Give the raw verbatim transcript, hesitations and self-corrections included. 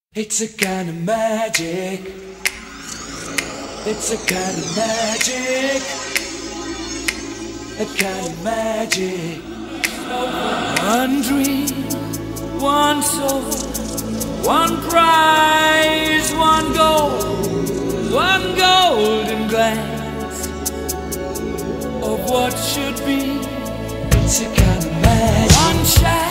It's a kind of magic. It's a kind of magic. A kind of magic. One dream, one soul, one prize, one goal, one golden glance of what should be. It's a kind of magic. One shine.